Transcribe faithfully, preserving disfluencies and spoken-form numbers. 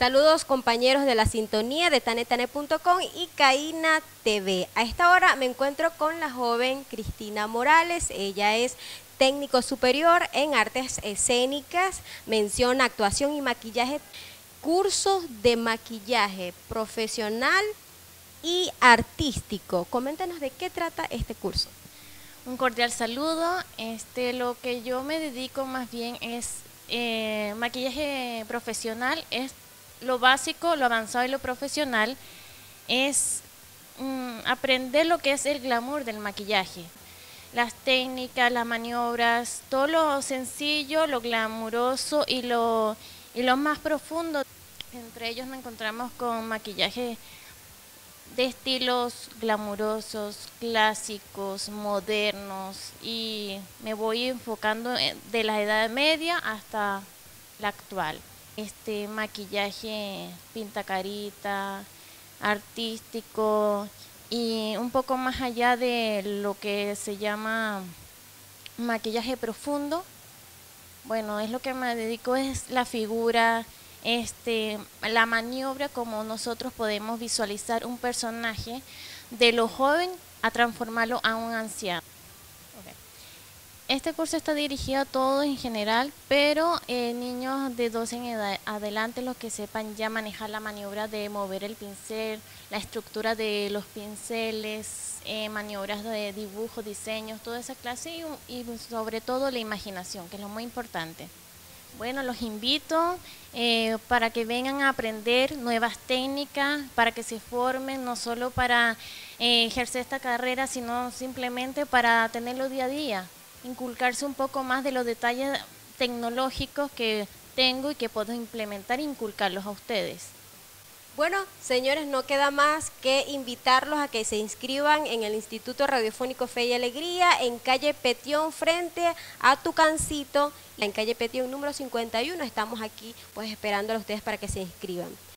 Saludos compañeros de la sintonía de tanetane punto com y Caína T V. A esta hora me encuentro con la joven Cristina Morales. Ella es técnico superior en artes escénicas, menciona actuación y maquillaje, cursos de maquillaje profesional y artístico. Coméntanos de qué trata este curso. Un cordial saludo. Este, lo que yo me dedico más bien es eh, maquillaje profesional, es lo básico, lo avanzado y lo profesional, es mm, aprender lo que es el glamour del maquillaje, las técnicas, las maniobras, todo lo sencillo, lo glamuroso y lo, y lo más profundo. Entre ellos nos encontramos con maquillaje de estilos glamurosos, clásicos, modernos, y me voy enfocando de la edad media hasta la actual. Este maquillaje pintacarita, artístico y un poco más allá de lo que se llama maquillaje profundo. Bueno, es lo que me dedico, es la figura, este, la maniobra, como nosotros podemos visualizar un personaje de lo joven a transformarlo a un anciano. Okay. Este curso está dirigido a todos en general, pero eh, niños de doce en edad adelante, los que sepan ya manejar la maniobra de mover el pincel, la estructura de los pinceles, eh, maniobras de dibujo, diseños, toda esa clase y, y sobre todo la imaginación, que es lo muy importante. Bueno, los invito eh, para que vengan a aprender nuevas técnicas, para que se formen, no solo para eh, ejercer esta carrera, sino simplemente para tenerlo día a día, inculcarse un poco más de los detalles tecnológicos que tengo y que puedo implementar e inculcarlos a ustedes. Bueno, señores, no queda más que invitarlos a que se inscriban en el Instituto Radiofónico Fe y Alegría en calle Petión frente a Tucancito, en calle Petión número cincuenta y uno. Estamos aquí pues esperando a ustedes para que se inscriban.